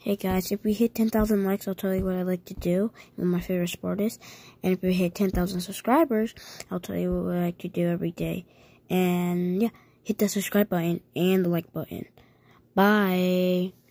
Hey guys, if we hit 10,000 likes, I'll tell you what I like to do, what my favorite sport is. And if we hit 10,000 subscribers, I'll tell you what I like to do every day. And yeah, hit the subscribe button and the like button. Bye.